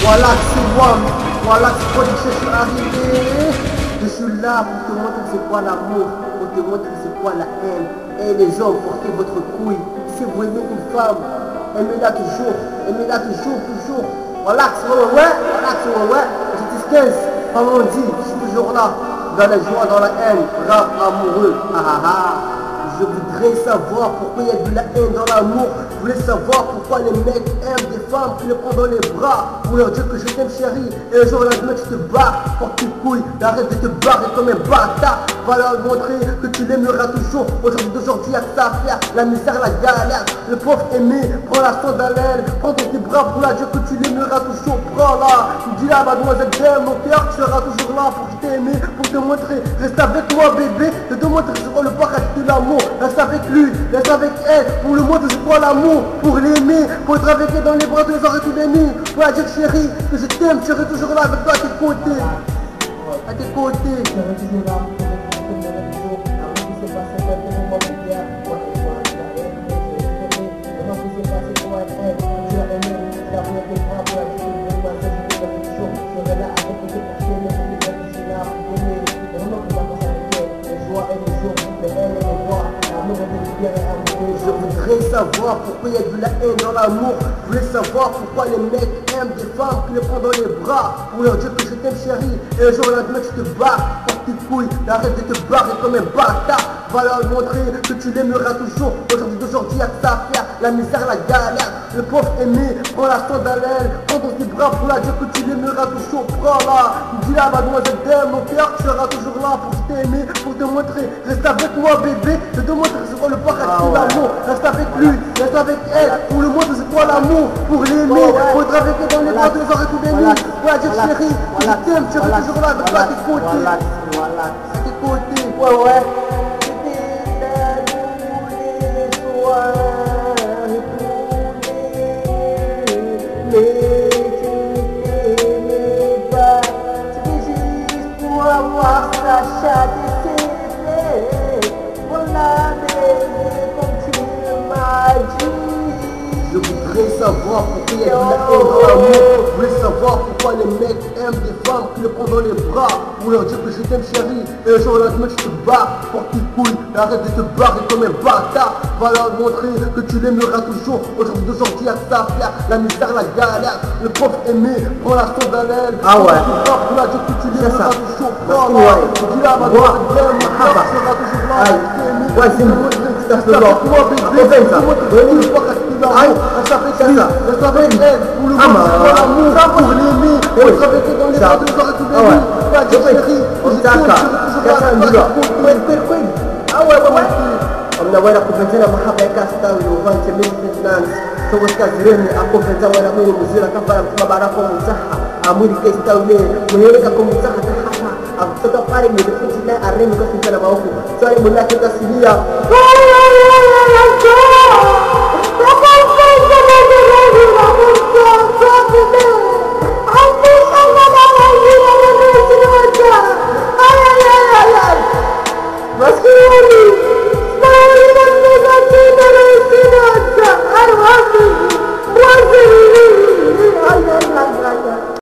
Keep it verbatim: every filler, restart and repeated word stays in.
Voilà que c'est moi, voilà que c'est je suis arrivé. Je suis là pour te montrer c'est quoi l'amour, pour te montrer c'est quoi la haine. Et les hommes, portez votre couille. Si vous aimez une femme, aimez-la toujours, aimez-la toujours, toujours. Voilà que c'est ouais, ouais, voilà que c'est ouais, ouais. Je dis quinze, comme on dit, je suis toujours là. Dans la joie, dans la haine, rap amoureux. Ah ah ah. Je voudrais savoir pourquoi il y a de la haine dans l'amour. Je voulais savoir pourquoi les mecs aiment des femmes qui les prennent dans les bras pour leur dire que je t'aime chérie. Et un jour la mec tu te barres, porte tes couilles, arrête de te barrer comme un bâtard. Va leur montrer que tu l'aimeras toujours. Aujourd'hui d'aujourd'hui y'a que ça à faire, la misère, la galère. Le pauvre aimé, prends la sonde à l'aile, prends dans tes bras pour la dire que tu l'aimeras toujours. Prends-la, dis-la mademoiselle j'aime mon cœur, tu seras toujours là pour t'aimer, pour te montrer. Reste avec moi bébé, je te montrer sur le paradis de l'amour. Reste avec lui, reste avec elle, pour le montrer c'est quoi l'amour, pour l'aimer, pour être avec elle dans les bras tous les heures et tous les nuits, pour la dire chérie, que je t'aime, tu serai toujours là avec toi à tes côtés, à tes côtés. Je serai toujours là, comme dans les jours, avant que c'est passé, quand tu es moi mon père, moi et moi, la haine, je vais t'aimer, avant que c'est passé, moi et elle, tu as aimé, tu as voulu tes bras, pour la dire que moi, ça je vais faire toujours, je serai là avec toi pour t'aimer, pour les gars, je suis là pour t'aimer, et vraiment que j'avance avec elle, les joies et les jours, les elle et les voix. Je voudrais savoir pourquoi il y a de la haine dans l'amour. Je voulais savoir pourquoi les mecs aiment des femmes qui les prennent dans les bras pour leur dire que je t'aime chérie. Et un jour la mec tu te barres, porte tes couilles, arrête de te barrer comme un bâtard. Va leur montrer que tu l'aimeras toujours. Aujourd'hui d'aujourd'hui y'a que ça à faire, la misère, la galère. Le pauvre aimé, prends la sonde à l'aile, prends dans tes bras pour la dire que tu l'aimeras toujours. Prends-la, dis-la mademoiselle j'aime mon cœur, tu seras toujours là pour t'aimer, pour te montrer. Reste avec moi bébé, je te montre c'est quoi le paradis de l'amour. Reste avec lui, reste avec elle, pour le montrer c'est quoi l'amour, pour l'aimer, pour être avec elle dans les bras tous les heures et tous les nuits, pour la dire chérie, que je t'aime, tu seras toujours là avec toi à tes côtés, à tes côtés. Ouais ouais. Mais tu n'aimais pas, c'était juste pour avoir sa chatte et ses plaies. Voilà baiser comme tu m'as dit. Je voudrais savoir pourquoi il y a de la haine dans l'amour. Je voulais savoir pourquoi les mecs aiment des femmes qui les prennent dans les bras pour leur dire que je t'aime chérie. Et un jour la mec tu te barres, porte tes couilles, arrête de te barrer comme un bâtard. Va leur montrer que tu l'aimeras toujours. Aujourd'hui d'aujourd'hui y'a que ça à faire, la misère, la galère. Le pauvre aimé, prends la sonde à l'aile. Ah ouais. Pour la dire que tu l'aimeras toujours. Prends-la, dis-la mademoiselle j'aime mon cœur, tu seras toujours là pour t'aimer. Ouais c'est bon, c'est un peu long. Moi bébé, je te montre que tu pas aïe, reste avec lui, reste avec elle, pour le monde, pour l'amour, pour l'aimer, pour être avec elle dans les bras de l'heure et tous les nuits, pas dire chérie, que je t'aime, tu seras toujours là, ah ouais, ouais, ouais. Mnaweza kupendelea mahaba ya kastawi uvanje mimi nani sogo skazireni akopeza wala mimi muzira kafara kuma barako mutaha amuri kastawi muhereka ko mutaha tahata abtoka pare mi defutila arremi ko sinjala bawku sari mulaka tasilia